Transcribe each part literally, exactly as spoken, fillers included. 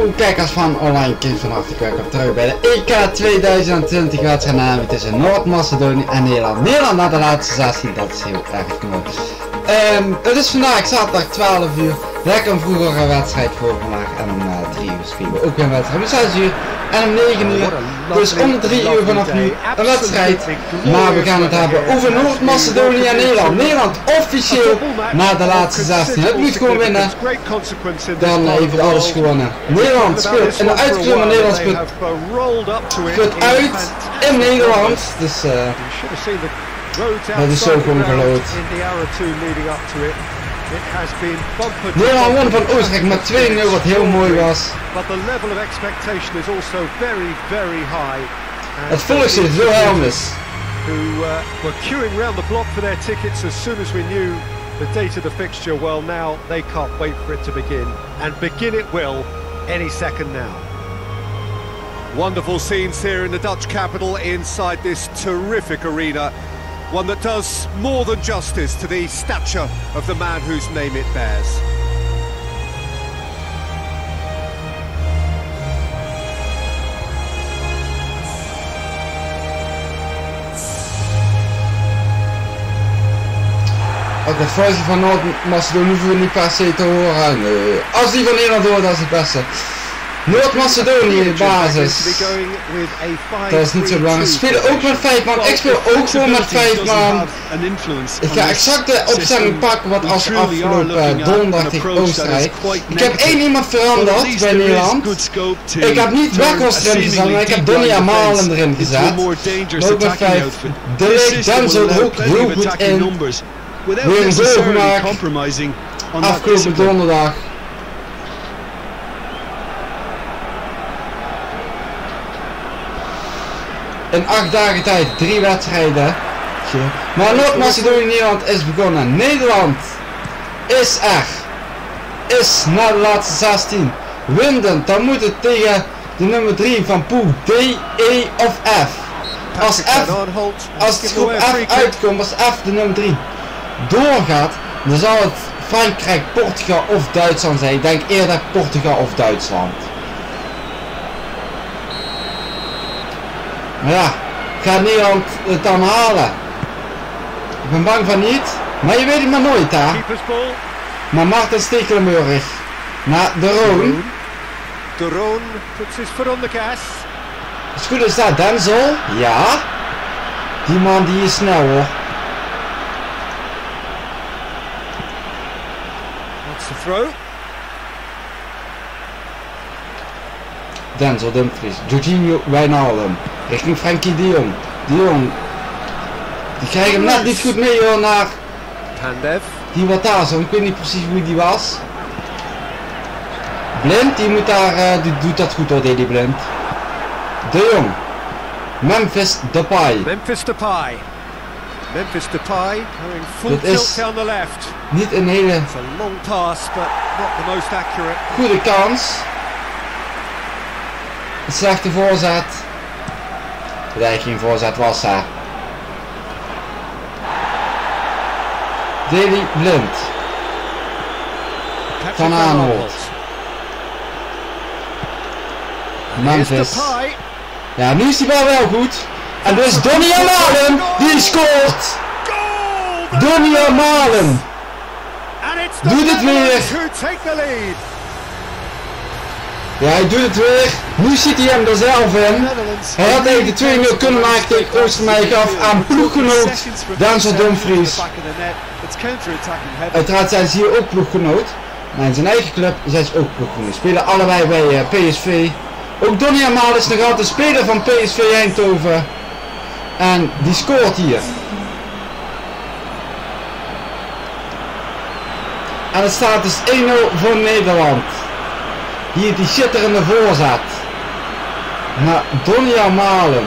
Hallo kijkers van Online Kids, van harte welkom terug bij de E K tweeduizend twintig wedstrijd tussen Noord-Macedonië en Nederland. Nederland naar de laatste zestien, dat is heel erg mooi. Um, het is vandaag zaterdag twaalf uur. Lekker een vroegere wedstrijd voor vandaag en om uh, drie uur spelen we ook weer een wedstrijd om zes uur en om negen uur. Dus om drie uur vanaf nu een wedstrijd. Maar we gaan het hebben over Noord-Macedonië en Nederland. Nederland officieel naar de laatste zestien. Het moet gewoon winnen. Dan heeft alles gewonnen. Nederland speelt in de uitklim, Nederland speelt, speelt uit in Nederland. Dus uh, dat is zo gewoon gelood. Nederland won van Oostenrijk met twee nul, wat heel mooi was. Het volk zit zo helmis. Who uh, were queuing round the block for their tickets as soon as we knew the date of the fixture. Well, now they can't wait for it to begin, and begin it will any second now. Wonderful scenes here in the Dutch capital inside this terrific arena. One that does more than justice to the stature of the man whose name it bears. Ook de vuist van Noord-Macedonië hoeven we niet per se te horen. Nee. Als die van Nederland hoort, dat is het beste. Noord-Macedonië basis. Dat is niet zo belangrijk. Ze spelen ook met vijf man. Ik speel ook gewoon met vijf man. Ik ga exact de opstelling pakken wat als afgelopen donderdag tegen Oostenrijk. Ik heb één iemand veranderd bij Nederland. Ik heb niet Weghorst erin gezet, maar ik heb Donny Malen erin gezet. Ook met vijf. De Ligt Denzel er ook heel goed in. Weer een goal gemaakt. Afgelopen donderdag. In acht dagen tijd, drie wedstrijden. Maar Noord-Macedonië-Nederland is begonnen. Nederland is er. Is naar de laatste zestien. Winden, dan moet het tegen de nummer drie van pool D, E of F. Als F, als het groep F uitkomt, als F de nummer drie doorgaat, dan zal het Frankrijk, Portugal of Duitsland zijn. Ik denk eerder Portugal of Duitsland. Maar ja, gaat Nederland het dan halen? Ik ben bang van niet, maar je weet het maar nooit hè. Maar Martin Stekelenburg naar de Roon. De Roon puts his foot on the gas. Is goed is dat Denzel? Ja. Die man die is snel hoor. What's the throw? Denzel Dumfries, Jorginho Wijnaldum, richting Frenkie de Jong. De Jong, die krijgen hem net niet goed mee hoor naar Pandev. Die wat daar zo, ik weet niet precies wie die was. Blind, die moet daar, uh, die doet dat goed hoor, die Blind. De Jong, Memphis Depay. Memphis Depay. Memphis Depay going full tilt down the left. Niet een hele It's a long pass, but not the most accurate. Goede kans. Een slechte voorzet. Dat eigenlijk geen voorzet was hè. Daley Blind. Van Aanholt. Memphis. Ja, nu is die bal wel goed. En dus Donny Malen die scoort. Donny Malen. Doet het weer. Ja, hij doet het weer. Nu ziet hij hem er zelf in. Hij had eigenlijk de twee nul kunnen maken tegen Oostenrijk af aan ploeggenoot Denzel Dumfries. Uiteraard zijn ze hier ook ploeggenoot. Maar in zijn eigen club zijn ze ook ploeggenoot. Spelen allebei bij uh, P S V. Ook Donny Malen is nog altijd speler van P S V Eindhoven. En die scoort hier. En het staat dus één nul voor Nederland. Hier die schitterende voorzet. Naar Donny Malen.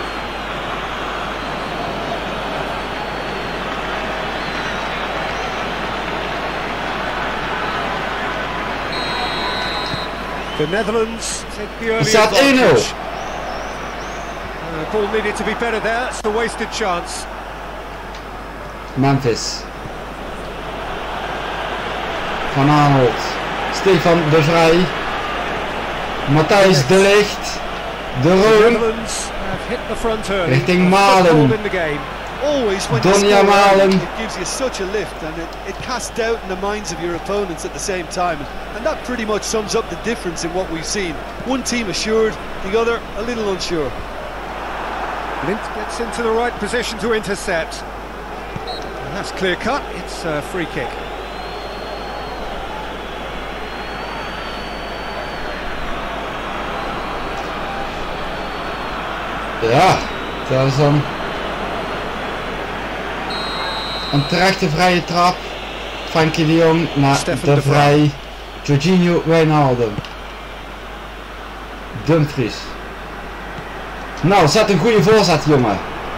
The Netherlands take the early Het staat één nul. advantage. Uh, the ball needed to be better there. It's a wasted chance. Memphis. Van Aanholt. Stefan de Vrij. Matthijs de Ligt. De Roon. Richting Malen. Donia Malen. It gives you such a lift and it, it casts doubt in the minds of your opponents at the same time. And that pretty much sums up the difference in what we've seen. One team assured, the other a little unsure. Blind gets into the right position to intercept. And that's clear cut, it's a free kick. Ja, dat is dan een terechte vrije trap. Frenkie de Jong naar de Vrij. Jorginho Wijnaldum. Dumfries. Nou, zet een goede voorzet, jongen.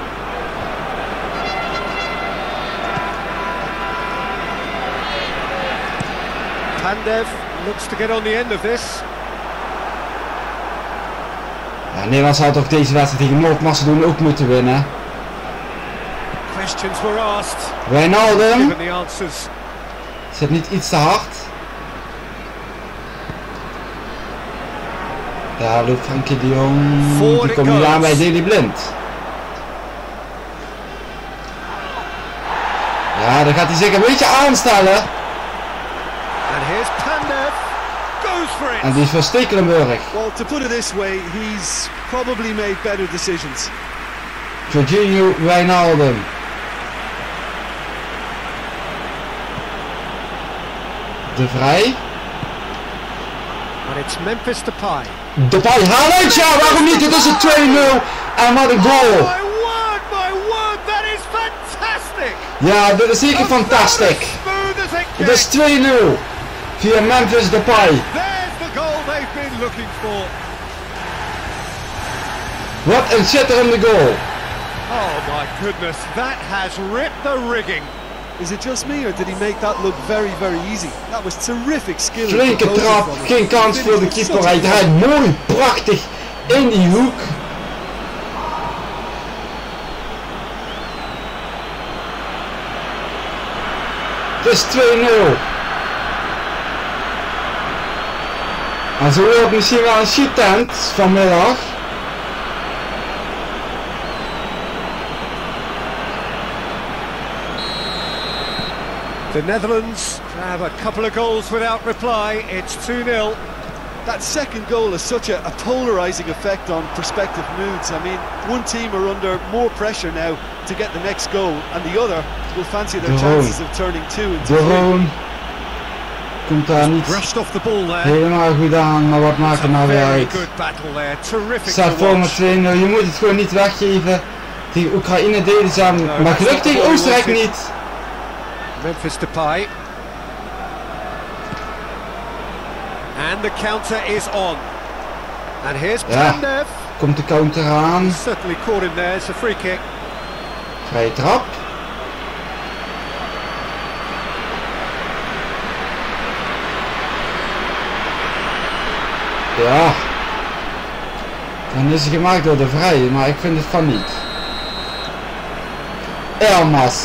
Pandev looks to get on the end of this. Ja, Nederland zou toch deze wedstrijd tegen Noord-Macedonië ook moeten winnen. Questions were asked. Wijnaldum. Given the answers. Zit niet iets te hard. Daar loopt Frenkie de Jong. Die komt nu aan bij Daley Blind. Ja, dan gaat hij zich een beetje aanstellen. And here's Pandev. Goes for it. En die is voor Stekelenburg. Well, to put it this way, he's probably made better decisions. Jorginho Wijnaldum. De Vrij. And it's Memphis Depay. Depay Haaland, ja, waarom niet? Het is een twee nul en wat een goal. Oh, my word, my word, that is fantastic. Ja, dit is zeker fantastisch. Het is twee nul via Memphis Depay. There's the goal they've been looking for. Wat een schitterende goal. Oh my goodness, that has ripped the rigging. Is it just me or did he make that look very, very easy? That was terrific skill. Flinke trap, geen kans voor de keeper. Hij draait mooi, prachtig in die hoek. Het is twee nul. En zo wordt misschien wel een shit-tent vanmiddag. The Netherlands have a couple of goals without reply. It's two nil. That second goal has such a, a polarising effect on prospective moods. I mean, one team are under more pressure now to get the next goal, and the other will fancy their chances of turning two into three. De Roon komt daar niet helemaal goed aan, maar wat maakt het nou weer uit? Staat voor met twee nul, je moet het gewoon niet weggeven. Tegen Oekraïne deden ze aan, maar gelukkig tegen Oostenrijk niet. Memphis Depay. And the counter is on. And here's Pandev. Ja, komt de counter aan. Certainly caught him there, it's a free kick. Vrije trap. Ja. Dan is hij gemaakt door de Vrij, maar ik vind het van niet. Elmas.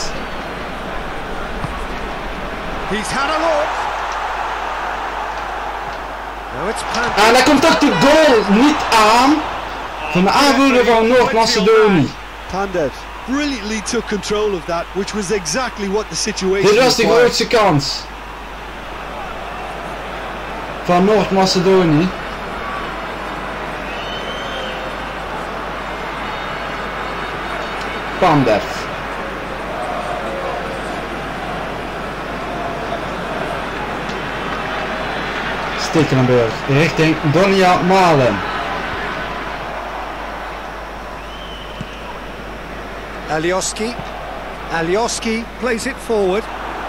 He's had a look. Now it's Pandev. En daar komt ook de goal niet aan van de aanvoerder van Noord-Macedonië. Pandev brilliantly took control of that, which was exactly what the situation was. Dit was de grootste kans van Noord-Macedonië. Pandev. Stekelenburg richting Donia Malen. Alioski. Alioski plays it forward.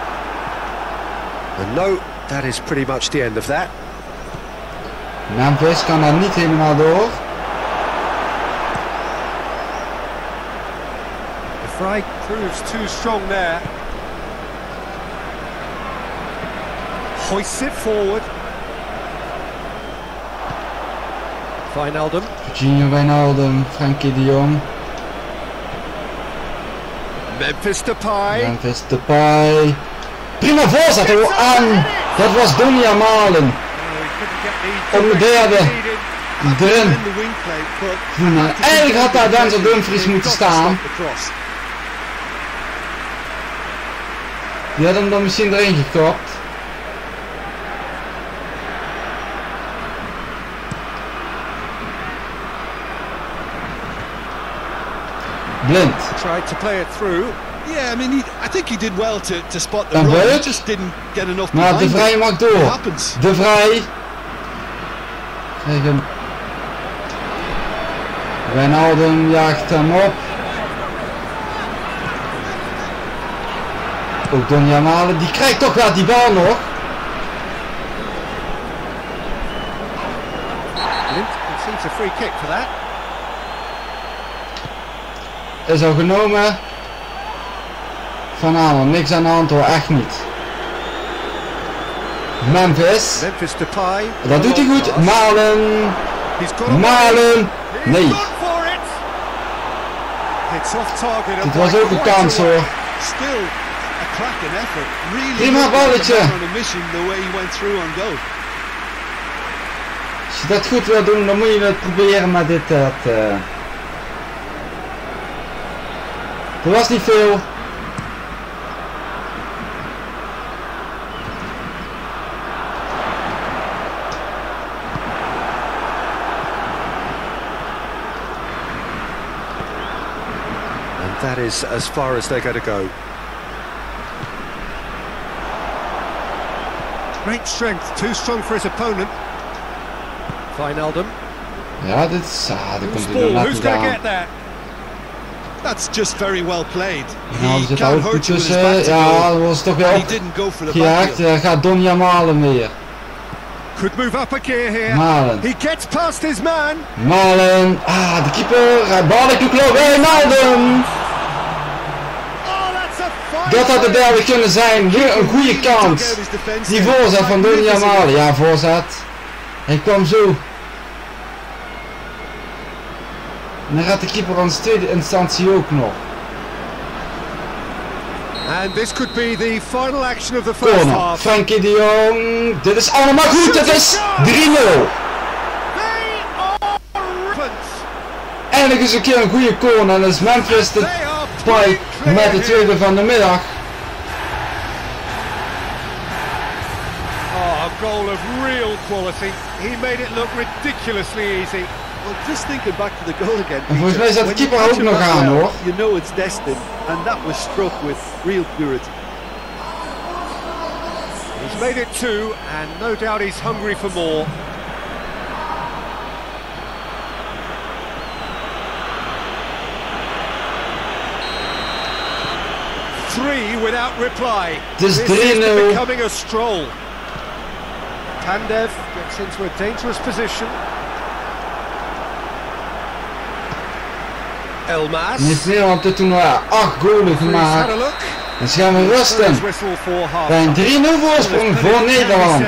And no, that is pretty much the end of that. Memphis kan daar niet helemaal door. The Vrij proves too strong there. Hoists it forward. Wijnaldum. Jorginho Wijnaldum, Frenkie de Jong. Memphis Depay. Memphis Depay. Prima voorzet aan. Dat was Donia Malen. Oh, he couldn't get Op de derde. Dun. Nou, eigenlijk had daar Denzel Dumfries moeten staan. Die had hem dan misschien erin gekopt. Blind. Tried to play it through. Yeah, I mean, he, I think he did well to, to spot the run. He just didn't get enough. Maar De Vrij mag door. De Vrij. Krijg hem. Wijnaldum jaagt hem op. Ook Donny Malen, die krijgt toch wel die bal nog. Blind conceded a free kick for that. Is al genomen. Van Aanel, niks aan de hand hoor, echt niet. Memphis. Memphis Depay. Dat doet hij goed. Malen. Malen. Nee. Dit was ook een kans hoor. Prima balletje. Als je dat goed wil doen, dan moet je het proberen, maar dit dat. Uh... Er was niet veel. That is as far as they're going to go. Great strength, too strong for his opponent. Wijnaldum. Ja, dit is... Ah, daar komt hij er net aan. That's just very well played. Nou, er zit ook goed tussen. Ja, dat was toch wel opgejaagd. Ja, gaat Donny Malen weer. Could move up a gear here. Malen. He gets past his man. Malen. Ah, de keeper. Ballen toeklopen. Hey, Malen. Dat had de derde kunnen zijn. Weer een goede kans. Die voorzet van Donny Malen. Ja, voorzet. Hij kwam zo. En dan gaat de keeper aan de tweede instantie ook nog. And this could be the final action of the first corner. half. Frenkie de Jong. Dit is allemaal goed. Het is drie nul. Eindelijk is een keer een goede corner. En dat is Memphis de Depay met de tweede van de middag. Oh, a goal of real quality. He made it look ridiculously easy. Well, just thinking back to the goal again. En volgens mij zat de keeper ook nog aan hoor. You know it's destined, and that was struck with real purity. He's made it two, and no doubt he's hungry for more. Three without reply. This is becoming a stroll. Pandev gets into a dangerous position. Elmas. En heeft Nederland dit toernooi acht goalen gemaakt. En ze gaan we rusten. Bij een drie nul voorsprong voor Nederland.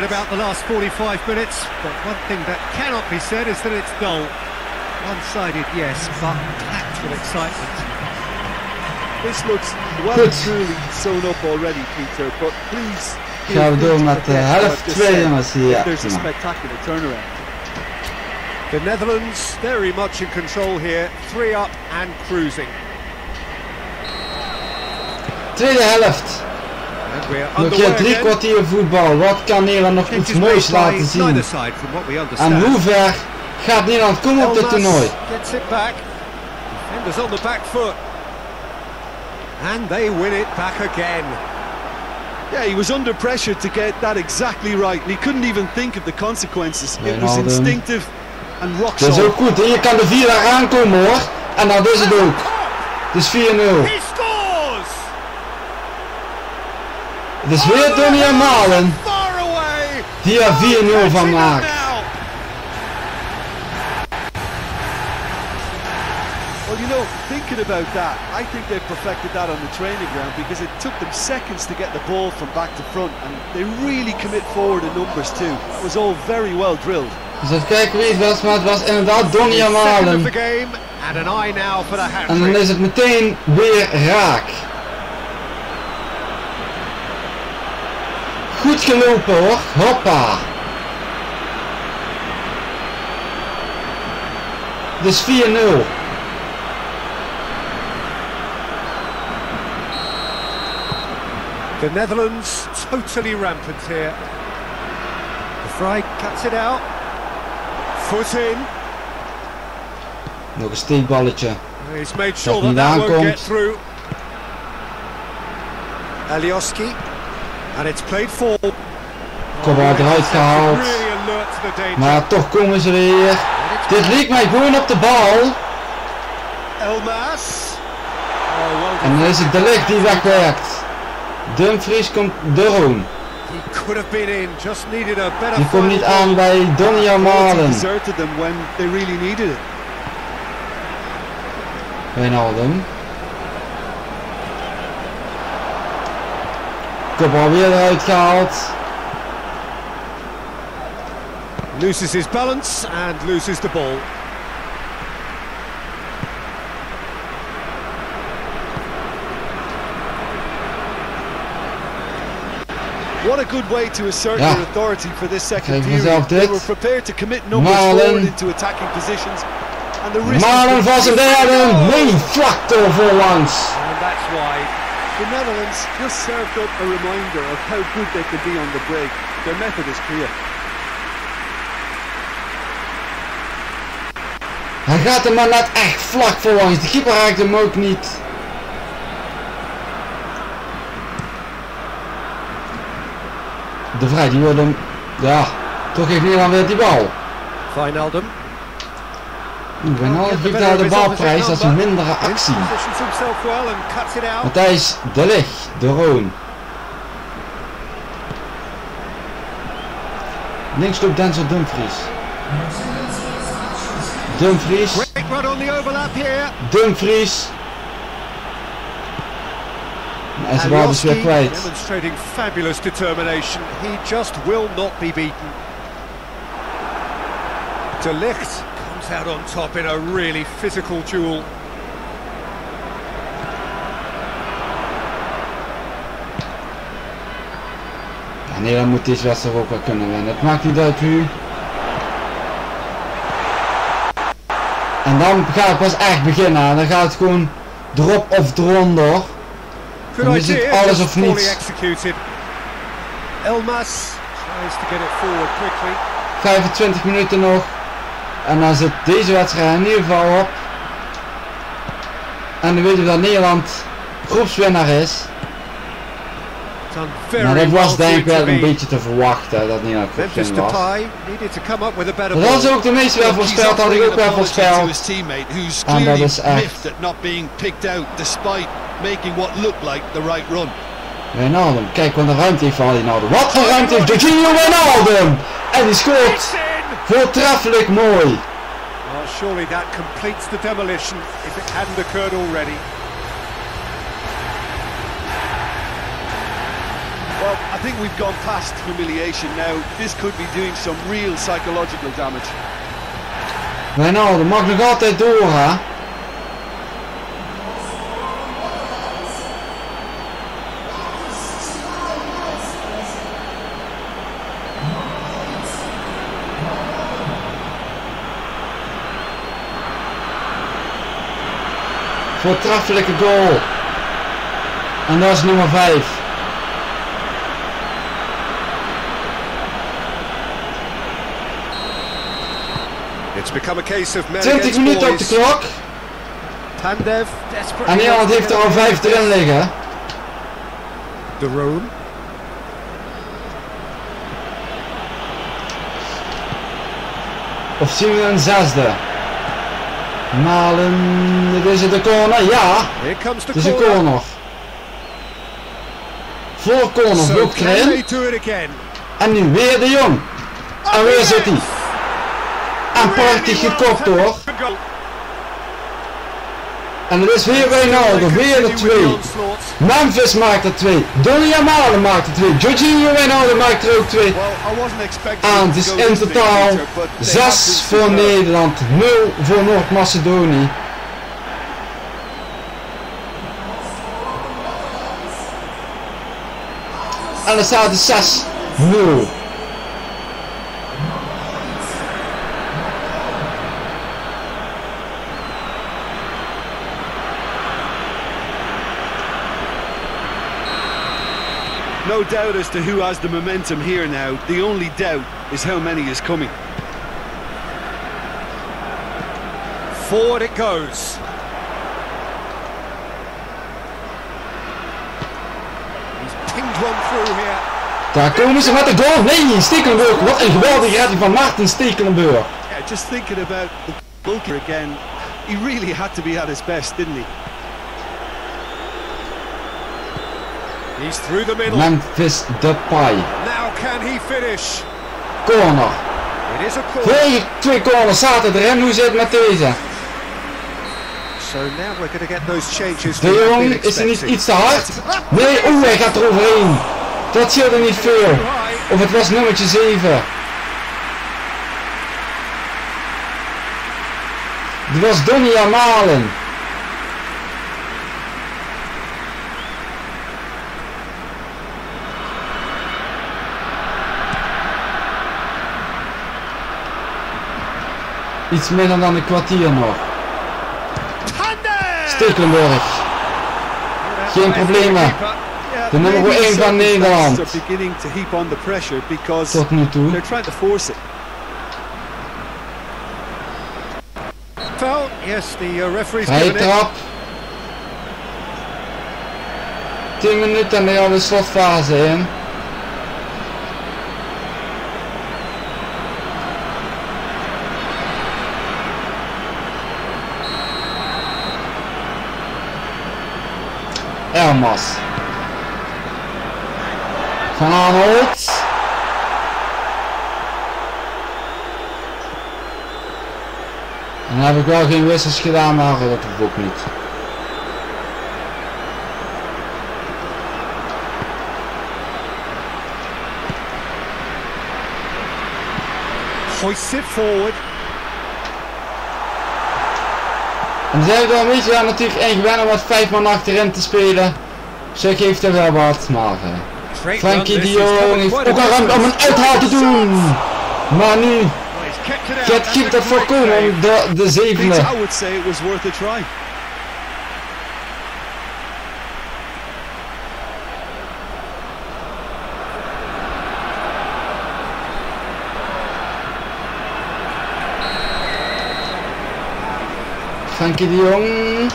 One-sided, yes, but packed with excitement. This looks well and truly sewn up already, Peter, but please... Gaan we door met de helft twee jongens hier. There's a spectacular turnaround. The Netherlands very much in control here, three up and cruising. Tweede helft. Nog je drie kwartier voetbal. Wat kan Nederland nog iets moois laten zien? En hoe ver gaat Nederland komen op dit toernooi? Gets it back. Defenders on the back foot. And they win it back again. Yeah, he was under pressure to get that exactly right. And he couldn't even think of the consequences. It was instinctive and rock solid. Dat is ook goed. Hier kan de vier daar aankomen hoor. En dat is het ook. Het is vier nul. He scores! Het is weer Donny Malen. Die er vier nul van maakt. Well, you know, thinking about that, I think they perfected that on the training ground because it took them seconds to get the ball from back to front, and they really commit forward in numbers too. That was all very well drilled. Dus even kijken wie het was, maar het was inderdaad Donny Malen. En dan is het meteen weer raak. Goed gelopen hoor, hoppa. Dus vier nul. The Netherlands totally rampant here. De Vrij cuts it out. Foot in. Nog een steekballetje. He's made sure Dat that niet that won't aankomt. get through. Alioski. And it's played for. Kopbal eruit gehaald. Really alert to the danger. Maar toch komen ze weer. Dit leek mij gewoon op de bal. Elmas. Oh, well En dan is het De Ligt die wegwerkt. Dumfries komt De Roon. he could have been in. Just needed a better. Die komt niet final aan ball. bij Donny Quality Malen. deserted them when they really needed it. Wijnaldum. Kopbal weer eruit gehaald. Loses his balance and loses the ball. What a good way to assert Ja. your authority for this second Kijk period. vanzelf They dit. were prepared to commit numbers Malen. forward into attacking positions. And the risk Malen van zijn derde. Nee, vlak door voorlangs. And that's why. The Netherlands just served up a reminder of how good they can be on the break. Their method is clear. Hij gaat er maar net echt vlak voorlangs. De keeper raakt hem ook niet. De Vrij die wordt hem. Ja, toch heeft Nederland weer die bal. Wijnaldum. Oeh, Wijnaldum geeft daar de balprijs. Dat is een mindere actie. Positions himself well and cuts it out. Matthijs De Ligt, De Roon. Links loopt Denzel Dumfries. Dumfries. Great run on the overlap here. Dumfries. En zijn bal is weer kwijt. Demonstrating fabulous determination. He just will not be beaten. De Ligt comes out on top in a really physical duel. Ja, Nederland moet deze wedstrijd ook wel kunnen winnen. Het maakt niet uit nu. En dan gaat het pas echt beginnen. Dan gaat het gewoon erop of eronder. Good Dan is het idea, alles just of poorly niets. executed. Elmas tries to get it forward quickly. vijfentwintig minuten nog. En dan zit deze wedstrijd in ieder geval op. En dan weten we dat Nederland groepswinnaar is. Done very Maar dat well was denk ik for it wel to een be. beetje te verwachten dat Nederland Memphis groepswinnaar was. Depay needed to come up with a better Dat hadden ze ball. ook de meeste wel voorspeld, had ik ook wel voorspeld. En dat is echt. at not being picked out despite making what looked like the right run. Wijnaldum, kijk wat een ruimte heeft van Wijnaldum. Wat voor ruimte heeft Jorginho Wijnaldum! En die scoort It's in! voortreffelijk mooi. Well, surely that completes the demolition if it hadn't occurred already. Well, I think we've gone past humiliation now. This could be doing some real psychological damage. Wijnaldum mag nog altijd door, hè? Voortreffelijke goal. En dat is nummer vijf. It's become a case of men twintig against minuten op boys. de klok. Pandev desperate. En Nederland heeft er al vijf erin liggen. De Roon. Of zien we een zesde? Malen, dit is het de corner, ja. Here comes the Het is een corner. corner. Voor corner, So vloog can they erin. do it again? En nu weer de Jong. En weer zit hij. En prachtig gekopt hoor. En het is weer Wijnaldum, weer de twee. Memphis maakt er twee. Donny Malen maakt er twee. Jorginho Wijnaldum maakt er ook twee. Well, I wasn't expecting En them het to is go in this big, totaal Peter, but they zes have been voor superb. Nederland, nul voor Noord-Macedonië. En er staat dus zes nul. no doubt as to who has the momentum here now. The only doubt is how many is coming. Forward it goes. He's pinged one through here. Daar komen ze met de goal. Nee, Stekelenburg. Wat een geweldige redding van Maarten Stekelenburg. Yeah, just thinking about the goalkeeper again, he really had to be at his best, didn't he? He's through the middle. Memphis Depay. Now can he finish? Corner. It is a corner. Twee, twee corners zaten erin. Hoe zit het met deze? So now we're going to get those changes. De Jong, is er niet iets te hard? Nee, oeh, hij gaat er overheen. Dat scheelde niet veel. Of het was nummertje zeven. Het was Donny Malen. Iets minder dan een kwartier nog. Stekelenburg. Geen problemen. De nummer één van Nederland. Tot nu toe. Vrije trap. tien minuten en dan gaan we de slotfase in. Elmas. Van Arnold. En dan heb ik wel geen wissels gedaan, maar dat hoeft ook niet. Hoist it forward. En dan zijn we wel een beetje aan natuurlijk één gewend om met vijf man achterin te spelen. Ze geeft er wel wat, maar uh, Frenkie de Jong heeft ook al ruimte om een uithaal te doen. Maar nu gaat Giep dat voorkomen om de, de zevende. Frenkie de Jong.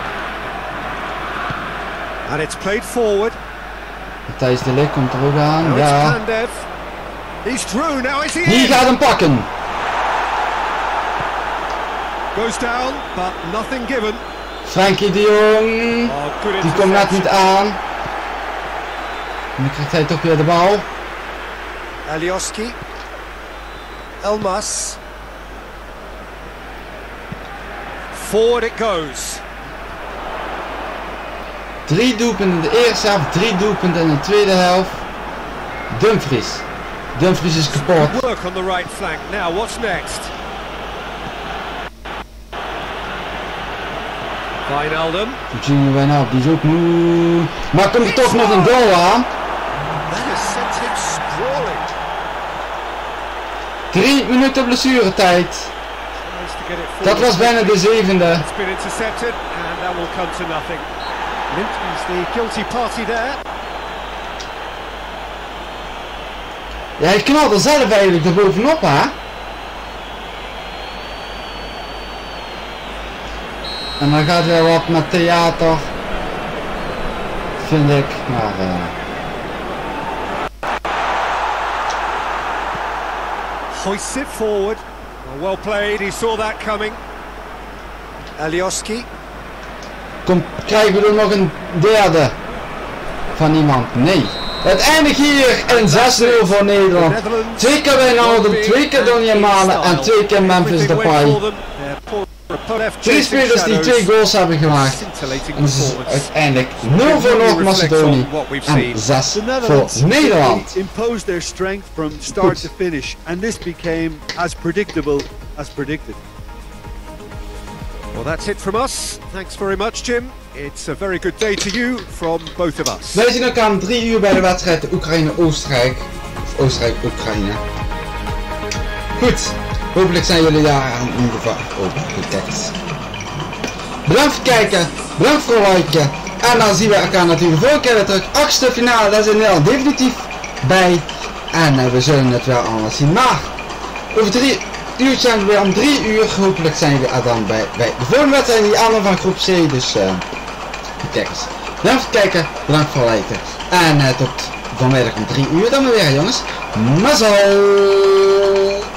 And it's played forward. Matthijs de Ligt komt er ook aan. Now ja. He's through. Now is he Die gaat hem pakken. Goes down, but nothing given. Frenkie de Jong. Oh, die komt net niet aan. En dan krijgt hij toch weer de bal. Alioski. Elmas. Forward it goes. Drie doelpunten in de eerste helft, drie doelpunten in de tweede helft. Dumfries. Dumfries is kapot. Good work on the right flank. Now what's next? Wijnaldum. Virginia Wijnaldum, die is ook moe. Maar komt er toch nog een goal aan? Drie minuten blessuretijd. Dat was bijna de zevende. Ja, hij knalt er zelf eigenlijk er bovenop, hè? En dan gaat hij wat met theater. Vind ik, maar... Uh... Hoists it forward. Well played, he saw that coming. Alioski. Kom, krijgen we er nog een derde van iemand? Nee. Uiteindelijk hier in zes nul voor Nederland. Twee keer Wijnaldum, twee keer Donny Malen en twee keer Memphis Depay. Drie spelers die twee goals hebben gemaakt. En dus is uiteindelijk nul voor Noord-Macedonië en zes voor Nederland. Imposed their strength from start to finish, and this became as predictable as predicted. Well, that's it from us. Thanks very much, Jim. It's a very good day to you from both of us. Wij zien elkaar om drie uur bij de wedstrijd Oekraïne-Oostenrijk. Of Oostenrijk-Oekraïne. Goed. Hopelijk zijn jullie daar in ieder geval ook getagd. Bedankt voor het kijken. Bedankt voor het liken. En dan zien we elkaar natuurlijk de volgende keer weer terug. Achtste finale, daar zijn we al definitief bij. En uh, we zullen het wel allemaal zien. Maar over drie uur zijn we weer om drie uur. Hopelijk zijn we er dan bij, bij de volgende wedstrijd. Die andere van groep C. Dus uh, kijk eens. Bedankt voor het kijken. Bedankt voor het liken. En uh, tot vanmiddag om drie uur dan weer jongens. Mazzel!